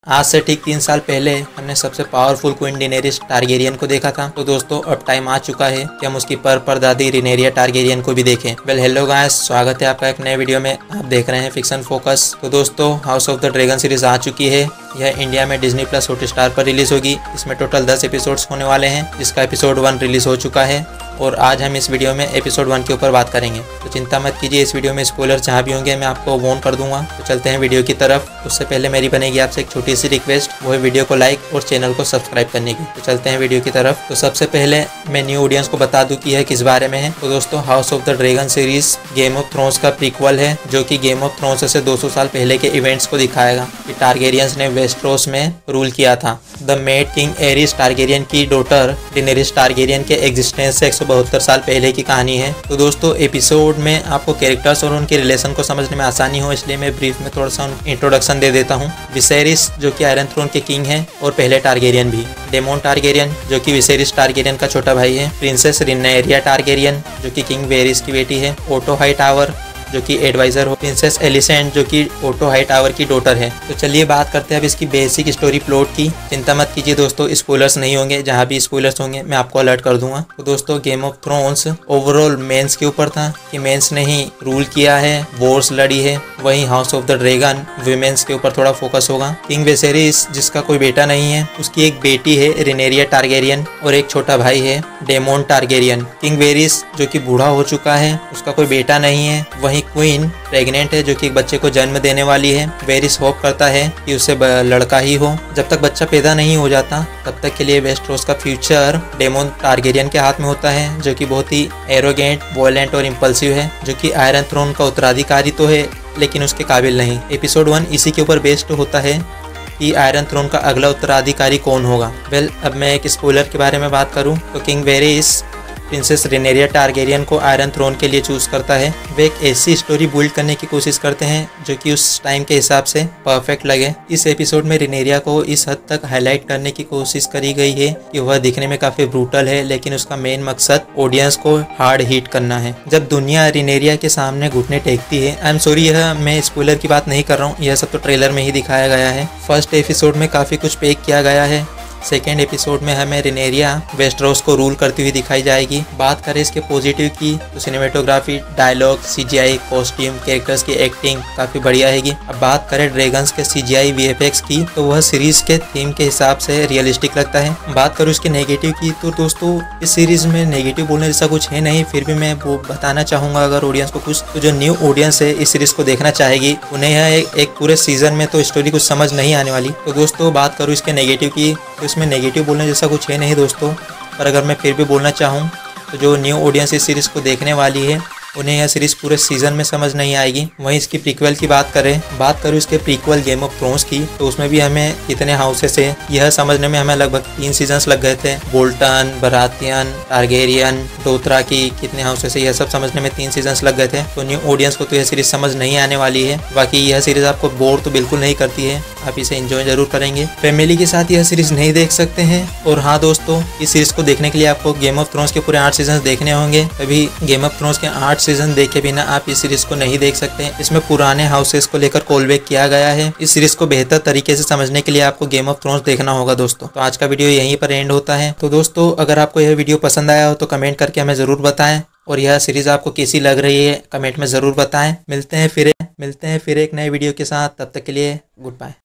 आज से ठीक 3 साल पहले हमने सबसे पावरफुल क्वीन डेनेरिस टारगेरियन को देखा था। तो दोस्तों अब टाइम आ चुका है कि हम उसकी परदादी रेनेरिया टारगेरियन को भी देखें। वेल हेलो गाइस, स्वागत है आपका एक नए वीडियो में। आप देख रहे हैं फिक्शन फोकस। तो दोस्तों House of the Dragon series आ चुकी है। यह इंडिया में डिज्नी प्लस हॉटस्टार पर रिलीज होगी। इसमें टोटल 10 एपिसोड्स होने वाले हैं, जिसका एपिसोड 1 रिलीज हो चुका है और आज हम इस वीडियो में एपिसोड 1 के ऊपर बात करेंगे। तो चिंता मत कीजिए, इस वीडियो में स्पॉयलर जहाँ भी होंगे मैं आपको वार्न कर दूंगा। तो चलते हैं वीडियो की तरफ। उससे पहले मेरी बनेगी आपसे एक छोटी सी रिक्वेस्ट, वो है वीडियो को लाइक और चैनल को सब्सक्राइब करने की। तो चलते हैं वीडियो की तरफ। तो सबसे पहले मैं न्यू ऑडियंस को बता दूं कि यह किस बारे में है। तो दोस्तों House of the Dragon series Game of Thrones का प्रीक्वल है, जो कि गेम ऑफ थ्रोन्स से 200 साल पहले के इवेंट्स को दिखाएगा कि टारगेरियंस ने वेस्टरोस में रूल किया था। The Mad King Aerys Targaryen की डॉटर डेनेरिस टारगेरियन के एग्जिस्टेंस से 172 साल पहले की कहानी है। तो दोस्तों एपिसोड में आपको कैरेक्टर्स और उनके रिलेशन को समझने में आसानी हो, इसलिए मैं ब्रीफ में थोड़ा सा इंट्रोडक्शन दे देता हूँ। विसेरिस जो कि आयरन थ्रोन के किंग हैं और पहले टारगेरियन भी। डेमोन टारगेरियन जो कि विसेरिस टारगेरियन का छोटा भाई है। प्रिंसेस रिनेरिया टारगेरियन जो कि किंग वेरिस की बेटी है। ओटो हाईटावर जो कि एडवाइजर हो। प्रिंसेस एलिसेंट जो कि ओटो हाईटावर की डॉटर है। तो चलिए बात करते हैं अब इसकी बेसिक स्टोरी प्लॉट की। चिंता मत कीजिए दोस्तों, स्पॉयलर्स नहीं होंगे। जहाँ भी स्पॉयलर्स होंगे मैं आपको अलर्ट कर दूंगा। तो दोस्तों Game of Thrones overall men's के ऊपर था कि मेंस ने ही रूल किया है, वॉर्स लड़ी है। वहीं House of the Dragon women's के ऊपर थोड़ा फोकस होगा। किंग वेसेरिस जिसका कोई बेटा नहीं है, उसकी एक बेटी है रेनेरिया टारगेरियन और एक छोटा भाई है डेमोन टारगेरियन। किंग वेरिस जो कि बूढ़ा हो चुका है, उसका कोई बेटा नहीं है। वहीं क्वीन प्रेग्नेंट है जो कि एक बच्चे को जन्म देने वाली है। वेरिस होप करता है कि उसे लड़का ही हो। जब तक बच्चा पैदा नहीं हो जाता तब तक के लिए वेस्टरोस का फ्यूचर डेमोन टारगेरियन के हाथ में होता है, जो कि बहुत ही एरोगेंट, वॉयलेंट और इम्पल्सिव है। जो कि आयरन थ्रोन का उत्तराधिकारी तो है लेकिन उसके काबिल नहीं। एपिसोड 1 इसी के ऊपर बेस्ड होता है कि आयरन थ्रोन का अगला उत्तराधिकारी कौन होगा। वेल अब मैं एक स्पॉइलर के बारे में बात करूं तो king Viserys princess Rhaenyra Targaryen को आयरन थ्रोन के लिए चूज करता है। वे एक ऐसी स्टोरी बिल्ड करने की कोशिश करते हैं जो कि उस टाइम के हिसाब से परफेक्ट लगे। इस एपिसोड में रेनेरिया को इस हद तक हाईलाइट करने की कोशिश करी गई है कि वह दिखने में काफी ब्रूटल है, लेकिन उसका मेन मकसद ऑडियंस को हार्ड हिट करना है। जब दुनिया रेनेरिया के सामने घुटने टेकती है, आई एम सॉरी यह मैं स्पॉइलर की बात नहीं कर रहा हूँ, यह सब तो ट्रेलर में ही दिखाया गया है। फर्स्ट एपिसोड में काफी कुछ पैक किया गया है। सेकेंड एपिसोड में हमें रेनेरिया वेस्टरोस को रूल करती हुई दिखाई जाएगी। बात करें इसके पॉजिटिव की तो cinematography, dialogue, CGI, costume, characters की एक्टिंग काफी बढ़िया हैगी। अब बात करें ड्रैगन्स के सीजीआई वीएफएक्स की तो वह सीरीज के थीम के हिसाब से रियलिस्टिक लगता है। बात करूँ इसके नेगेटिव की तो दोस्तों इस सीरीज में नेगेटिव बोलने जैसा कुछ है नहीं, फिर भी मैं वो बताना चाहूंगा अगर ऑडियंस को कुछ, तो जो न्यू ऑडियंस है इस सीरीज को देखना चाहेगी उन्हें यह एक पूरे सीजन में तो स्टोरी कुछ समझ नहीं आने वाली। तो दोस्तों बात करूँ इसके नेगेटिव की तो इसमें नेगेटिव बोलने जैसा कुछ है नहीं दोस्तों, पर अगर मैं फिर भी बोलना चाहूँ तो जो न्यू ऑडियंस इस सीरीज को देखने वाली है उन्हें यह सीरीज पूरे सीजन में समझ नहीं आएगी। वहीं इसकी प्रीक्वल की बात करूँ इसके प्रीक्वल गेम ऑफ थ्रोन्स की तो उसमें भी हमें कितने हाउसेस है यह समझने में हमें लगभग 3 सीजन्स लग गए थे। बोल्टन, बराथियन, टारगेरियन, डोथराकी कितने हाउसेस है यह सब समझने में 3 सीजन्स लग गए थे। तो न्यू ऑडियंस को तो यह सीरीज समझ नहीं आने वाली है। बाकी यह सीरीज आपको बोर तो बिल्कुल नहीं करती है, आप इसे एंजॉय जरूर करेंगे। फैमिली के साथ यह सीरीज नहीं देख सकते हैं। और हाँ दोस्तों, इस सीरीज को देखने के लिए आपको गेम ऑफ थ्रोन्स के पूरे 8 सीजन देखने होंगे, तभी गेम ऑफ थ्रोन्स के 8 सीजन देखे बिना आप इस सीरीज को नहीं देख सकते। इसमें पुराने हाउसेस को लेकर कॉल बैक किया गया है। इस सीरीज को बेहतर तरीके से समझने के लिए आपको गेम ऑफ थ्रोन्स देखना होगा दोस्तों। तो आज का वीडियो यहीं पर एंड होता है। तो दोस्तों अगर आपको यह वीडियो पसंद आया हो तो कमेंट करके हमें जरूर बताएं, और यह सीरीज आपको कैसी लग रही है कमेंट में जरूर बताएं। मिलते हैं फिर एक नए वीडियो के साथ, तब तक के लिए गुड बाय।